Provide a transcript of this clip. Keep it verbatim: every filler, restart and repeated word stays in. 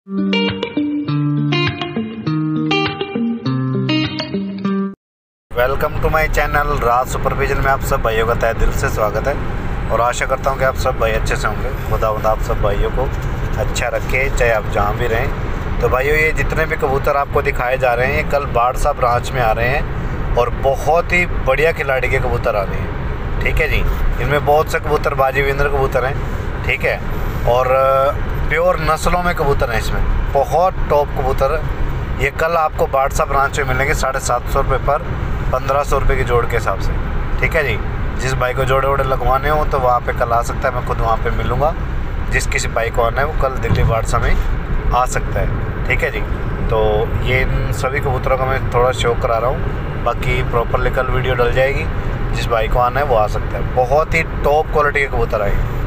Welcome to my channel Raj supervision में आप सब भाइयों का तहे दिल से स्वागत है और आशा करता हूं कि आप सब भाई अच्छे से होंगे। खुदावंद आप सब भाइयों को अच्छा रखे, चाहे आप जहां भी रहें। तो भाइयों, ये जितने भी कबूतर आपको दिखाए जा रहे हैं ये कल बाड़सा ब्रांच में आ रहे हैं और बहुत ही बढ़िया खिलाड़ी के कबूतर आ रहे हैं। ठीक है जी, इनमें बहुत से कबूतर बाजीविंदर कबूतर हैं। ठीक है, और प्योर नस्लों में कबूतर हैं, इसमें बहुत टॉप कबूतर। ये कल आपको बाड़सा ब्रांच में मिलेंगे साढ़े सात सौ रुपये पर, पंद्रह सौ रुपये की जोड़ के हिसाब से। ठीक है जी, जिस भाई को जोड़े वोड़े लगवाने हो तो वहाँ पे कल आ सकता है, मैं खुद वहाँ पे मिलूँगा। जिस किसी भाई को आना है वो कल दिल्ली बाड़सा में आ सकता है। ठीक है जी, तो ये इन सभी कबूतरों का मैं थोड़ा शो करा रहा हूँ, बाकी प्रॉपरली कल वीडियो डल जाएगी। जिस भाई को आना है वो आ सकता है। बहुत ही टॉप क्वालिटी के कबूतर आएंगे।